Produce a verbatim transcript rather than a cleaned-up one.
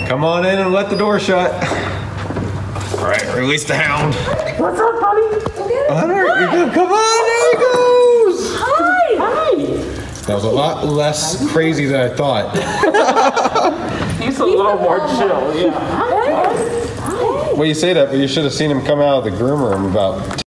Come on in and let the door shut. All right, release the hound. What's up, buddy? Hunter, you're good. Come on, there he goes. Hi. Hi. That was a lot less crazy than I thought. He's a little more chill, yeah. Well, you say that, but you should have seen him come out of the groomer room about